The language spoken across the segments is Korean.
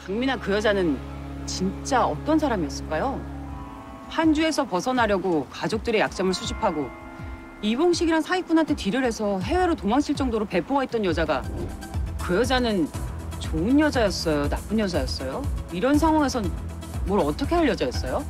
강민아 그 여자는 진짜 어떤 사람이었을까요? 한주에서 벗어나려고 가족들의 약점을 수집하고 이봉식이란 사기꾼한테 딜을 해서 해외로 도망칠 정도로 배포가 있던 여자가 그 여자는 좋은 여자였어요? 나쁜 여자였어요? 이런 상황에선 뭘 어떻게 할 여자였어요?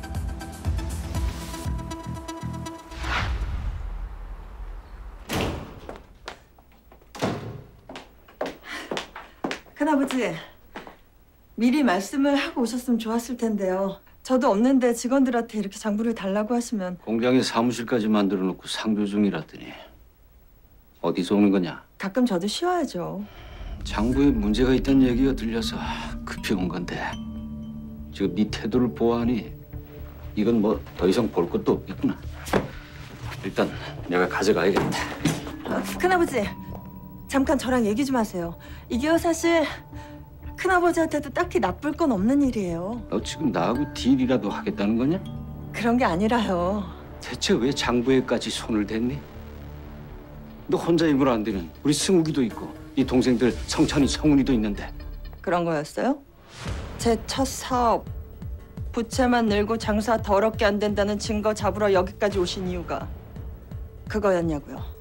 큰아버지, 미리 말씀을 하고 오셨으면 좋았을 텐데요. 저도 없는데 직원들한테 이렇게 장부를 달라고 하시면. 공장에 사무실까지 만들어 놓고 상조 중이라더니 어디서 오는 거냐? 가끔 저도 쉬어야죠. 장부에 문제가 있다는 얘기가 들려서 급히 온 건데 지금 네 태도를 보아하니 이건 뭐 더 이상 볼 것도 없겠구나. 일단 내가 가져가야겠다. 큰아버지, 잠깐 저랑 얘기 좀 하세요. 이게요 사실 큰아버지한테도 딱히 나쁠 건 없는 일이에요. 너 지금 나하고 딜이라도 하겠다는 거냐? 그런 게 아니라요. 대체 왜 장부에까지 손을 댔니? 너 혼자 입으로 안 되면 우리 승욱이도 있고 네 동생들 성찬이, 성훈이도 있는데. 그런 거였어요? 제 첫 사업, 부채만 늘고 장사 더럽게 안 된다는 증거 잡으러 여기까지 오신 이유가 그거였냐고요.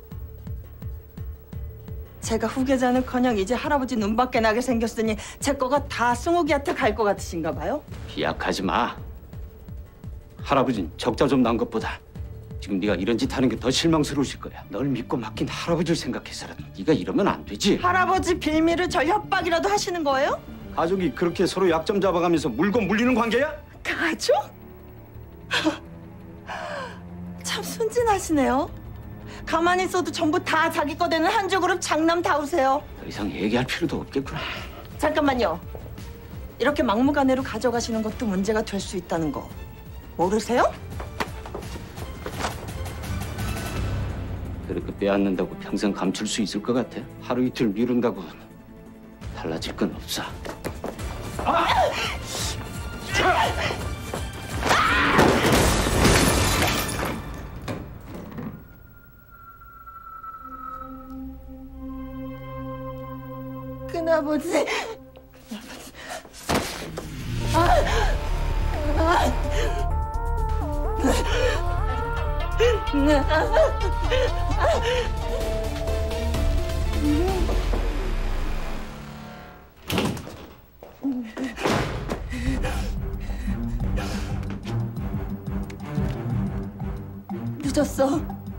제가 후계자는커녕 이제 할아버지 눈밖에 나게 생겼으니 제 거가 다 승욱이한테 갈 것 같으신가 봐요? 비약하지 마. 할아버진 적자 좀 난 것보다 지금 네가 이런 짓 하는 게 더 실망스러우실 거야. 널 믿고 맡긴 할아버지를 생각해서라도 네가 이러면 안 되지. 할아버지 빌미를 절 협박이라도 하시는 거예요? 가족이 그렇게 서로 약점 잡아가면서 물고 물리는 관계야? 가족? 참 순진하시네요. 가만히 있어도 전부 다 자기 거 되는 한주 그룹 장남 다우세요. 더 이상 얘기할 필요도 없겠구나. 잠깐만요. 이렇게 막무가내로 가져가시는 것도 문제가 될 수 있다는 거 모르세요? 그렇게 빼앗는다고 평생 감출 수 있을 것 같아? 하루 이틀 미룬다고 달라질 건 없어. 큰아버지. 늦었어.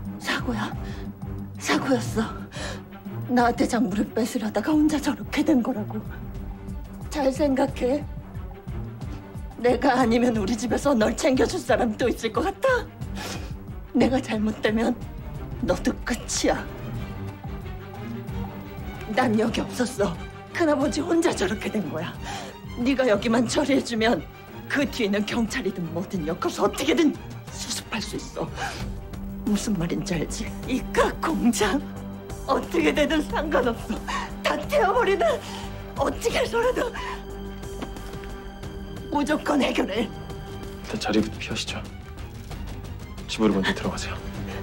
사고였어. 나한테 장부를 뺏으려다가 혼자 저렇게 된 거라고. 잘 생각해. 내가 아니면 우리 집에서 널 챙겨줄 사람 또 있을 것 같아? 내가 잘못되면 너도 끝이야. 난 여기 없었어. 큰아버지 혼자 저렇게 된 거야. 네가 여기만 처리해주면 그 뒤에는 경찰이든 뭐든 엮어서 어떻게든 수습할 수 있어. 무슨 말인지 알지? 이깟 공장 어떻게 되든 상관없어. 다 태워버리든 어떻게 해서라도 무조건 해결해. 일단 자리부터 피하시죠. 집으로 먼저 들어가세요.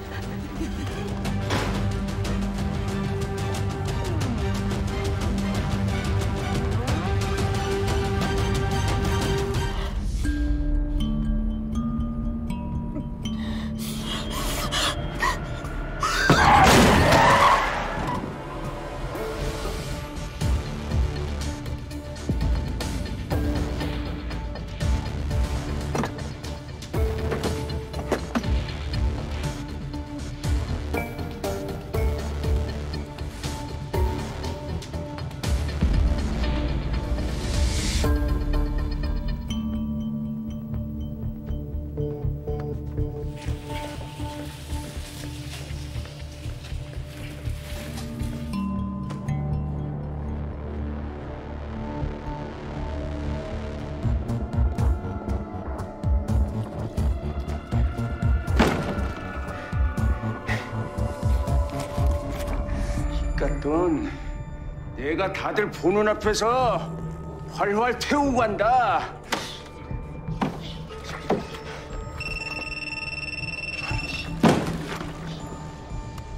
돈 내가 다들 보는 앞에서 활활 태우고 간다.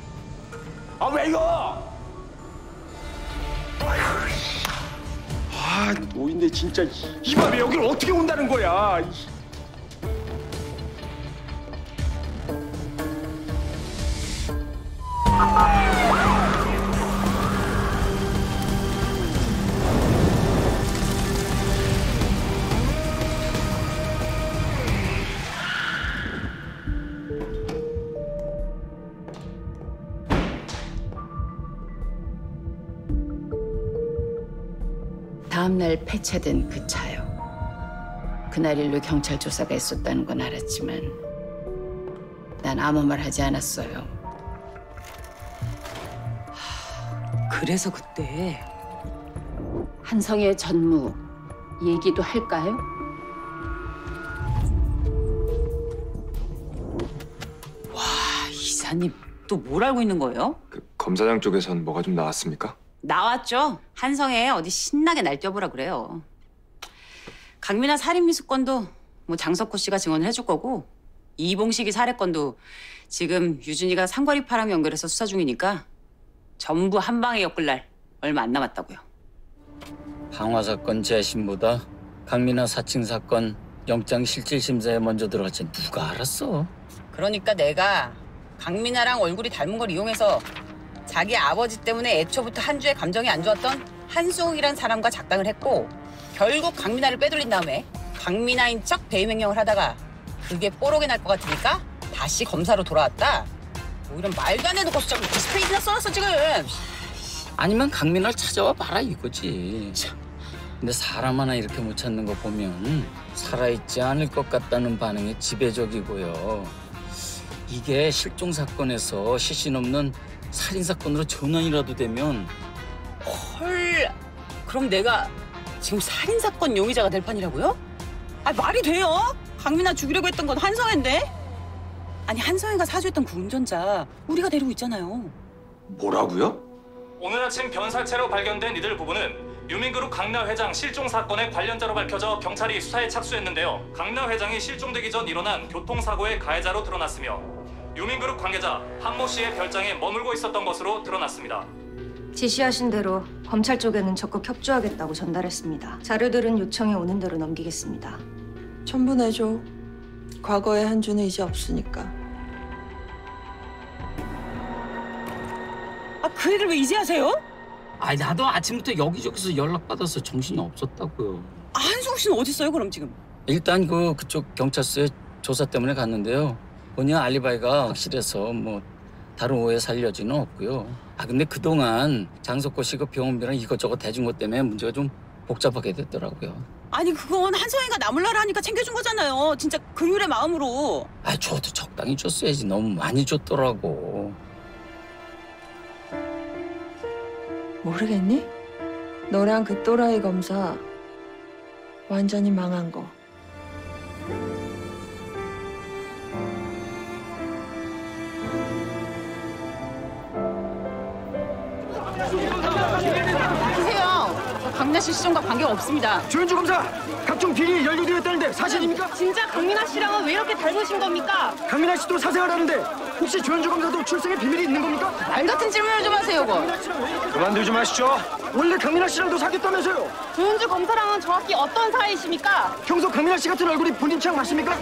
아 왜요? 아, 노인네 진짜 이 밤에 여기를 어떻게 온다는 거야? 다음날 폐차된 그 차요. 그날 일로 경찰 조사가 있었다는 건 알았지만 난 아무 말 하지 않았어요. 그래서 그때 한성의 전무 얘기도 할까요? 이사님 또 뭘 알고 있는 거예요? 그 검사장 쪽에선 뭐가 좀 나왔습니까? 나왔죠. 한성에 어디 신나게 날뛰어보라 그래요. 강민아 살인미수건도 뭐 장석호 씨가 증언을 해줄 거고 이봉식이 살해건도 지금 유준이가 상거리파랑 연결해서 수사 중이니까 전부 한 방에 엮을 날 얼마 안 남았다고요. 방화 사건 재심보다 강민아 사칭 사건 영장 실질 심사에 먼저 들어갔지 누가 알았어? 그러니까 내가 강민아랑 얼굴이 닮은 걸 이용해서 자기 아버지 때문에 애초부터 한주에 감정이 안 좋았던 한승욱이란 사람과 작당을 했고 결국 강민아를 빼돌린 다음에 강민아인 척 배임행령을 하다가 그게 뽀록이 날 것 같으니까 다시 검사로 돌아왔다. 뭐 이런 말도 안 되는 거 진짜 디스페이지나 써놨어 지금. 아니면 강민아를 찾아와 봐라 이거지. 근데 사람 하나 이렇게 못 찾는 거 보면 살아있지 않을 것 같다는 반응이 지배적이고요. 이게 실종 사건에서 시신 없는 살인 사건으로 전환이라도 되면 헐. 그럼 내가 지금 살인 사건 용의자가 될 판이라고요? 아 말이 돼요? 강민아 죽이려고 했던 건 한성애인데? 아니 한성애가 사주했던 그 운전자 우리가 데리고 있잖아요. 뭐라고요? 오늘 아침 변살체로 발견된 이들 부부는 유민그룹 강나 회장 실종 사건의 관련자로 밝혀져 경찰이 수사에 착수했는데요. 강나 회장이 실종되기 전 일어난 교통사고의 가해자로 드러났으며 유민그룹 관계자 한모 씨의 별장에 머물고 있었던 것으로 드러났습니다. 지시하신 대로 검찰 쪽에는 적극 협조하겠다고 전달했습니다. 자료들은 요청이 오는 대로 넘기겠습니다. 첨부내줘. 과거의 한주는 이제 없으니까. 아 그 얘기를 왜 이제 하세요? 아니 나도 아침부터 여기저기서 연락받아서 정신이 없었다고요. 아, 한승욱 씨는 어디 있어요 그럼 지금? 일단 그쪽 경찰서에 조사 때문에 갔는데요. 본인 알리바이가 확실해서 뭐 다른 오해 살 여지는 없고요. 아 근데 그동안 장석호 씨 그 병원비랑 이것저것 대준 것 때문에 문제가 좀 복잡하게 됐더라고요. 아니 그건 한성애가 나몰라라 하니까 챙겨준 거잖아요. 진짜 긍휼의 마음으로. 아 저도 적당히 줬어야지 너무 많이 줬더라고. 모르겠니? 너랑 그 또라이 검사 완전히 망한 거. 보세요. 저 강민아 씨 시정과 관계가 없습니다. 조현주 검사, 각종 비리 연루되어 있다는데 사실입니까? 진짜 강민아 씨랑은 왜 이렇게 닮으신 겁니까? 강민아 씨도 사생활하는데 혹시 조현주 검사도 출생에 비밀이 있는 겁니까? 말 같은 질문을 좀 하세요, 그거. 그만두지 마시죠. 원래 강민아 씨랑도 사귀었다면서요. 조윤주 검사랑은 정확히 어떤 사이이십니까? 평소 강민아 씨 같은 얼굴이 본인 취향 맞습니까?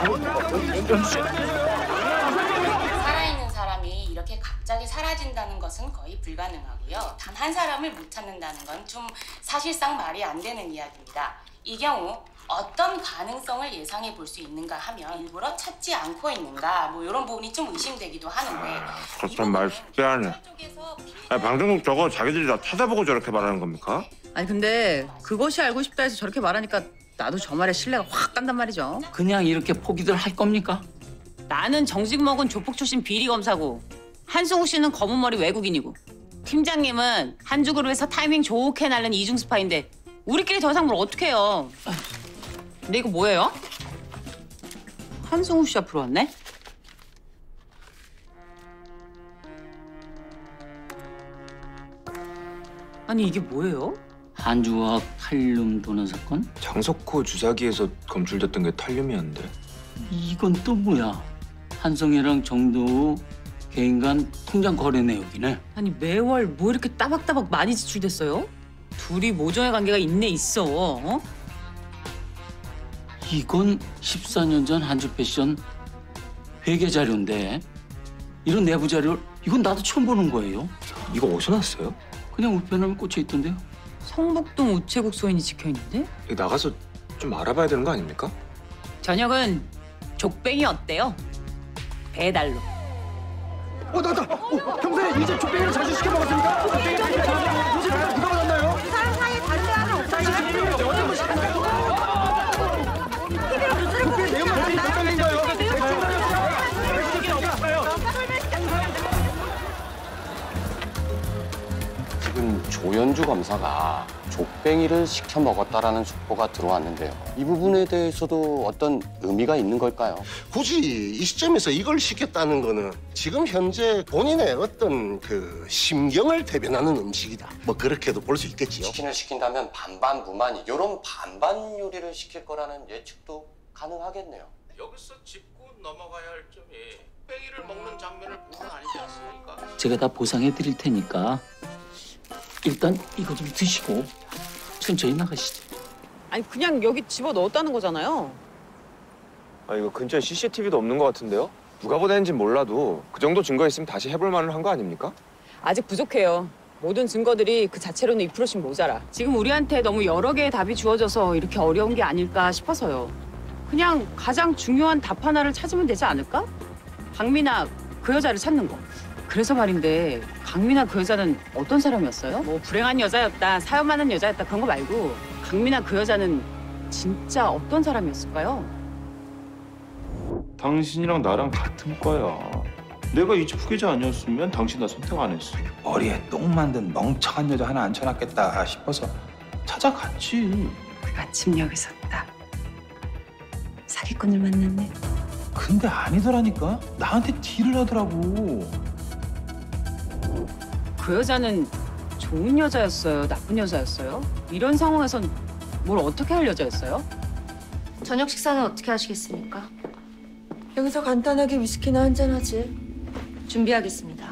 살아있는 사람이 이렇게 갑자기 사라진다는 것은 거의 불가능하고요. 단 한 사람을 못 찾는다는 건 좀 사실상 말이 안 되는 이야기입니다. 이 경우 어떤 가능성을 예상해 볼 수 있는가 하면 일부러 찾지 않고 있는가 뭐 이런 부분이 좀 의심되기도 하는데 그렇단 말 쉽게 하네. 아니 방송국 저거 자기들이 다 찾아보고 저렇게 말하는 겁니까? 아니 근데 그것이 알고 싶다 해서 저렇게 말하니까 나도 저 말에 신뢰가 확 간단 말이죠. 그냥 이렇게 포기들 할 겁니까? 나는 정직 먹은 조폭 출신 비리 검사고 한승욱 씨는 검은 머리 외국인이고 팀장님은 한주그룹에서 타이밍 좋게 날린 이중 스파인데 우리끼리 더 이상 뭘 어떻게 해요. 근데 이거 뭐예요? 한승욱 씨 앞으로 왔네? 아니 이게 뭐예요? 한주와 칼륨 도는 사건? 장석호 주사기에서 검출됐던 게 탈륨이었는데. 이건 또 뭐야? 한성애랑 정도우 개인 간 통장 거래 내역이네. 아니 매월 뭐 이렇게 따박따박 많이 지출됐어요? 둘이 모종의 관계가 있네 있어. 어? 이건 14년 전 한주 패션 회계 자료인데 이런 내부 자료 이건 나도 처음 보는 거예요. 이거 어디서 났어요? 그냥 우편함에 꽂혀 있던데요. 성북동 우체국 소인이 찍혀 있는데? 이거 나가서 좀 알아봐야 되는 거 아닙니까? 저녁은 족뱅이 어때요? 배달로. 나다. 평소에 이제 족뱅이를 자주 시켜 먹었습니까? 족뱅이 이제 누가 받았나요? 두 사람 사이에 다른 사람은 없어요? 족뱅이 내용만 다른 족뱅인가요? 지금 조연주 검사가 족뱅이를 시켜 먹었다라는 속보가 들어왔는데요. 이 부분에 대해서도 어떤 의미가 있는 걸까요? 굳이 이 시점에서 이걸 시켰다는 거는 지금 현재 본인의 어떤 그 심경을 대변하는 음식이다. 뭐 그렇게도 볼 수 있겠지요. 치킨을 시킨다면 반반 무만이 이런 반반 요리를 시킬 거라는 예측도 가능하겠네요. 여기서 짚고 넘어가야 할 점이 족뱅이를 먹는 장면을 본 건 아니지 않습니까? 제가 다 보상해 드릴 테니까 일단 이거 좀 드시고 천천히 나가시죠. 아니 그냥 여기 집어 넣었다는 거잖아요. 이거 근처에 CCTV도 없는 것 같은데요? 누가 보냈는지 몰라도 그 정도 증거 있으면 다시 해볼 만은 한 거 아닙니까? 아직 부족해요. 모든 증거들이 그 자체로는 2%씩 모자라. 지금 우리한테 너무 여러 개의 답이 주어져서 이렇게 어려운 게 아닐까 싶어서요. 그냥 가장 중요한 답 하나를 찾으면 되지 않을까? 강민아 그 여자를 찾는 거. 그래서 말인데 강민아 그 여자는 어떤 사람이었어요? 뭐 불행한 여자였다, 사연 많은 여자였다 그런 거 말고 강민아 그 여자는 진짜 어떤 사람이었을까요? 당신이랑 나랑 같은 과야. 내가 이 집 후계자 아니었으면 당신 나 선택 안 했어. 머리에 똥 만든 멍청한 여자 하나 앉혀놨겠다 싶어서 찾아갔지. 마침 여기 섰다. 사기꾼을 만났네. 근데 아니더라니까. 나한테 딜을 하더라고. 그 여자는 좋은 여자였어요? 나쁜 여자였어요? 이런 상황에선 뭘 어떻게 할 여자였어요? 저녁 식사는 어떻게 하시겠습니까? 여기서 간단하게 위스키나 한잔하지. 준비하겠습니다.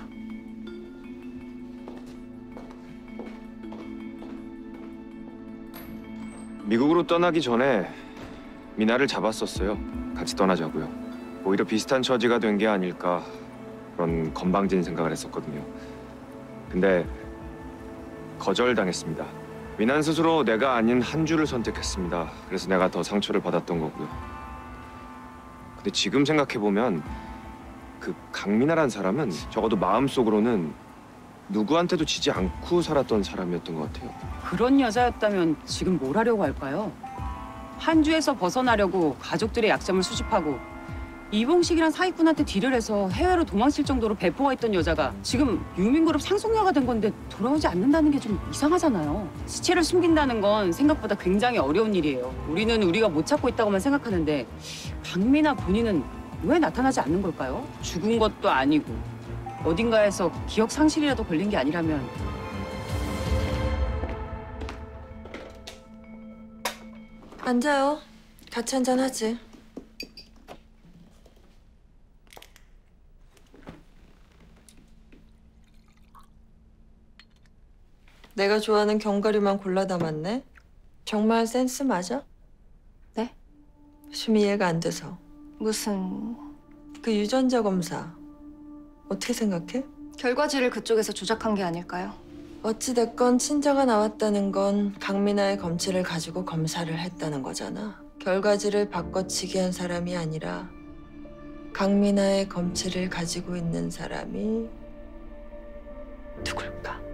미국으로 떠나기 전에 미나를 잡았었어요. 같이 떠나자고요. 오히려 비슷한 처지가 된 게 아닐까 그런 건방진 생각을 했었거든요. 근데 거절당했습니다. 미나는 스스로 내가 아닌 한주를 선택했습니다. 그래서 내가 더 상처를 받았던 거고요. 근데 지금 생각해보면 그 강민아란 사람은 적어도 마음속으로는 누구한테도 지지 않고 살았던 사람이었던 것 같아요. 그런 여자였다면 지금 뭘 하려고 할까요? 한주에서 벗어나려고 가족들의 약점을 수집하고 이봉식이란 사기꾼한테 딜을 해서 해외로 도망칠 정도로 배포가 있던 여자가 지금 유민그룹 상속녀가 된 건데 돌아오지 않는다는 게 좀 이상하잖아요. 시체를 숨긴다는 건 생각보다 굉장히 어려운 일이에요. 우리는 우리가 못 찾고 있다고만 생각하는데 강민아 본인은 왜 나타나지 않는 걸까요? 죽은 것도 아니고 어딘가에서 기억 상실이라도 걸린 게 아니라면 앉아요. 같이 한잔하지. 내가 좋아하는 견과류만 골라 담았네. 정말 센스 맞아? 네? 좀 이해가 안 돼서. 무슨... 그 유전자 검사 어떻게 생각해? 결과지를 그쪽에서 조작한 게 아닐까요? 어찌됐건 친자가 나왔다는 건 강민아의 검체를 가지고 검사를 했다는 거잖아. 결과지를 바꿔치기 한 사람이 아니라 강민아의 검체를 가지고 있는 사람이 누굴까?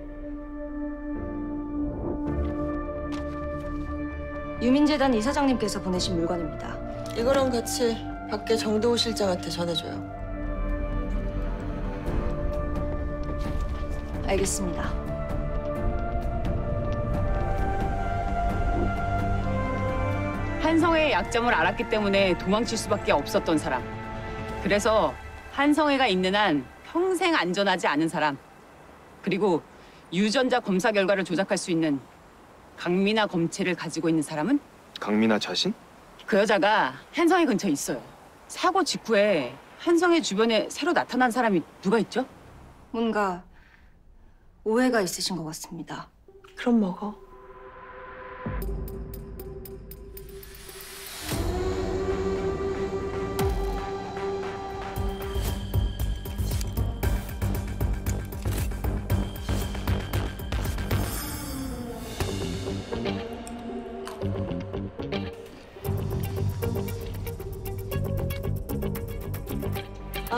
유민재단 이사장님께서 보내신 물건입니다. 이거랑 같이 밖에 정도우 실장한테 전해줘요. 알겠습니다. 한성애의 약점을 알았기 때문에 도망칠 수밖에 없었던 사람. 그래서 한성애가 있는 한 평생 안전하지 않은 사람. 그리고 유전자 검사 결과를 조작할 수 있는 강민아 검체를 가지고 있는 사람은? 강민아 자신? 그 여자가 한성애 근처에 있어요. 사고 직후에 한성애 주변에 새로 나타난 사람이 누가 있죠? 뭔가 오해가 있으신 것 같습니다. 그럼 먹어.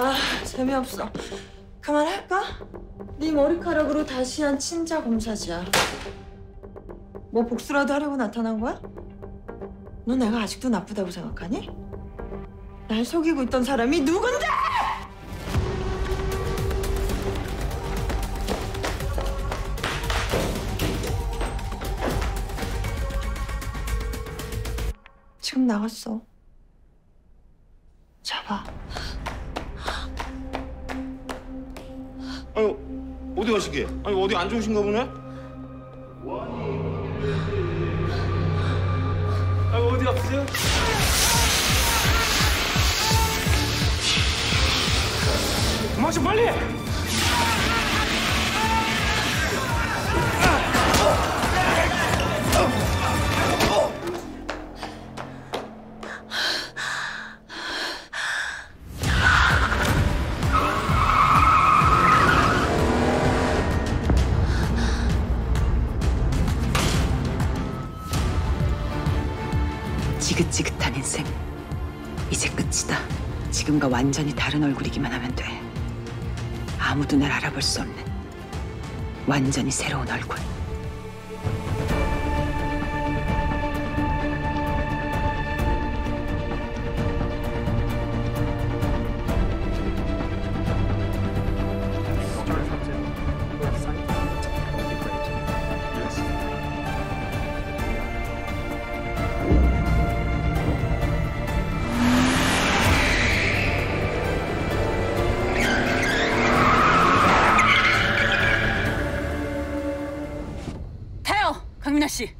아, 재미없어. 그만할까? 네 머리카락으로 다시 한 친자 검사지야. 뭐 복수라도 하려고 나타난 거야? 너 내가 아직도 나쁘다고 생각하니? 날 속이고 있던 사람이 누군데? 지금 나갔어. 잡아. 아유, 어디 가시게? 아니, 어디 안 좋으신가 보네? 아유, 어디 아프세요? 그만 좀 빨리! 지긋지긋한 인생 이제 끝이다. 지금과 완전히 다른 얼굴이기만 하면 돼. 아무도 날 알아볼 수 없는 완전히 새로운 얼굴. 강민아 씨.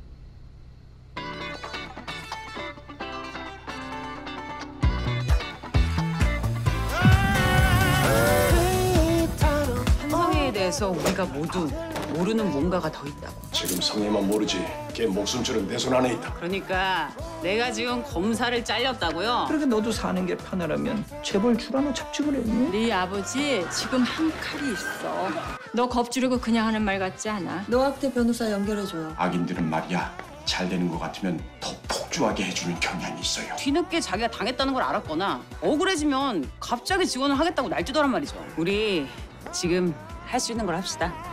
한성애에 대해서 우리가 모두 모르는 뭔가가 더 있다고. 지금 성애만 모르지 걔 목숨줄은 내 손 안에 있다. 그러니까 내가 지금 검사를 잘렸다고요? 그렇게 너도 사는 게 편하라면 재벌 출하나 잡지 그랬니? 네 아버지 지금 한 칼이 있어. 너 겁주려고 그냥 하는 말 같지 않아? 노학대 변호사 연결해줘요. 악인들은 말이야 잘 되는 것 같으면 더 폭주하게 해주는 경향이 있어요. 뒤늦게 자기가 당했다는 걸 알았거나 억울해지면 갑자기 지원을 하겠다고 날뛰더란 말이죠. 우리 지금 할 수 있는 걸 합시다.